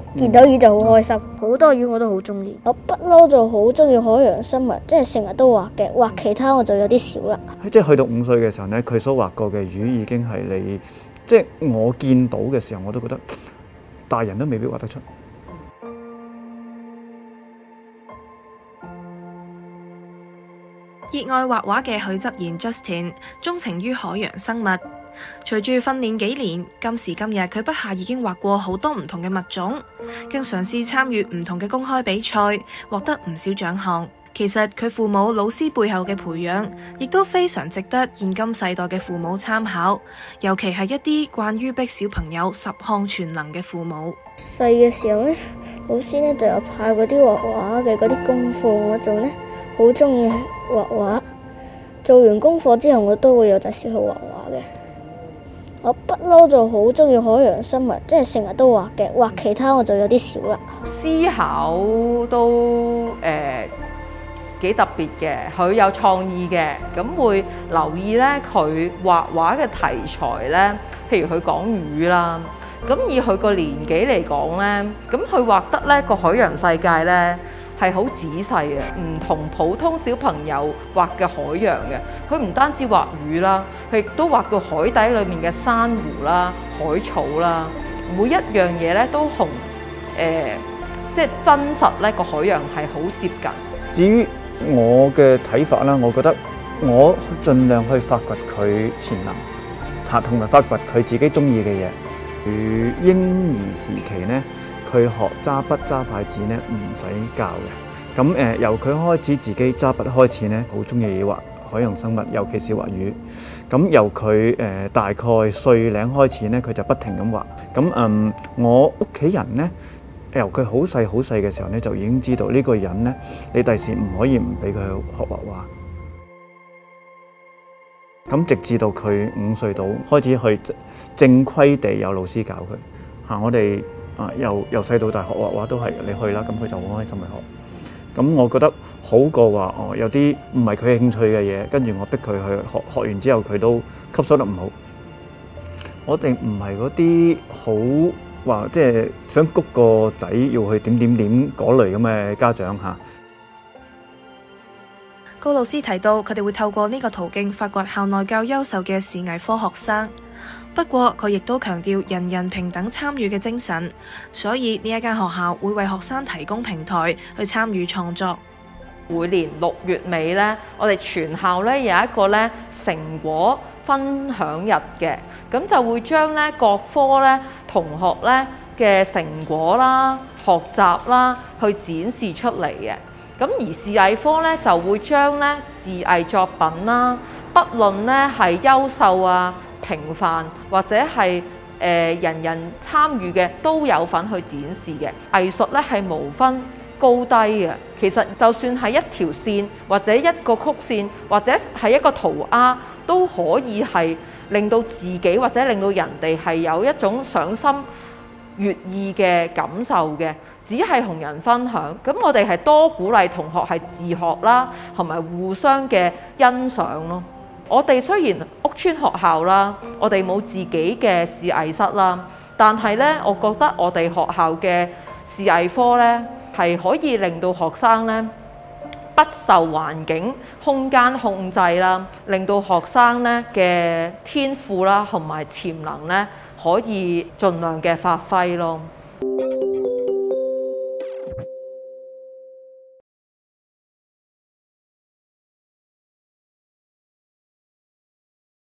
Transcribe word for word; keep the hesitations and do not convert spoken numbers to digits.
見到魚就好開心，好多魚我都好中意。我不嬲就好中意海洋生物，即係成日都畫嘅，畫其他我就有啲少啦。 即係去到五歲嘅時候咧，佢所畫過嘅魚已經係你，即係我見到嘅時候，我都覺得大人都未必畫得出。 熱愛畫畫嘅許執賢 Justin 鍾情於海洋生物，隨住訓練幾年，今時今日佢筆下已經畫過好多唔同嘅物種，更嘗試參與唔同嘅公開比賽，獲得唔少獎項。其實佢父母老師背後嘅培養，亦都非常值得現今世代嘅父母參考，尤其係一啲慣於逼小朋友十項全能嘅父母。 細嘅時候呢，老師呢就有派嗰啲畫畫嘅嗰啲功課我做呢，好中意畫畫。做完功課之後，我都會有陣時去畫畫嘅。我不嬲就好中意海洋生物，即係成日都畫嘅，畫其他我就有啲少啦。 思考都誒、呃、幾特別嘅，佢有創意嘅，咁會留意咧佢畫畫嘅題材咧，譬如佢講魚啦，咁以佢個年紀嚟講咧，咁佢畫得咧個海洋世界咧係好仔細嘅，唔同普通小朋友畫嘅海洋嘅。佢唔單止畫魚啦，佢亦都畫到海底裏面嘅珊瑚啦、海草啦，每一樣嘢咧都同誒、呃、即係真實咧個海洋係好接近。 至於我嘅睇法啦，我覺得我盡量去發掘佢潛能，嚇同埋發掘佢自己中意嘅嘢。佢嬰兒時期咧，佢學揸筆揸筷子咧唔使教嘅。咁誒、呃、由佢開始自己揸筆開始咧，好中意畫海洋生物，尤其是畫魚。咁由佢誒、呃、大概歲零開始咧，佢就不停咁畫。咁嗯，我屋企人咧，由佢好細好細嘅時候咧，就已經知道呢個人咧，你第時唔可以唔俾佢去學畫畫。咁直至到佢五歲到開始去正規地有老師教佢嚇、啊，我哋啊由由細到大學畫畫都係你去啦，咁佢就好開心去學。咁我覺得好過話哦，有啲唔係佢興趣嘅嘢，跟住我逼佢去學，學完之後佢都吸收得唔好。我哋唔係嗰啲好話即係想谷個仔要去點點點嗰類咁嘅家長嚇。 高老師提到，佢哋會透過呢個途徑發掘校內較優秀嘅視藝科學生。不過佢亦都強調人人平等參與嘅精神，所以呢一間學校會為學生提供平台去參與創作。 每年六月尾咧，我哋全校咧有一個咧成果分享日嘅，咁就會將咧各科咧同學咧嘅成果啦、學習啦去展示出嚟嘅。咁而視藝科咧就會將咧視藝作品啦，不論咧係優秀啊、平凡或者係誒、呃、人人參與嘅都有份去展示嘅。藝術咧係無分高低嘅，其實就算係一條線或者一個曲線或者係一個塗鴉，都可以係令到自己或者令到人哋係有一種賞心悅意嘅感受嘅。只係同人分享，咁我哋係多鼓勵同學係自學啦，同埋互相嘅欣賞咯。我哋雖然屋邨學校啦，我哋冇自己嘅視藝室啦，但係呢，我覺得我哋學校嘅視藝科呢，係可以令到學生呢不受環境空間控制啦，令到學生呢嘅天賦啦同埋潛能呢可以盡量嘅發揮咯。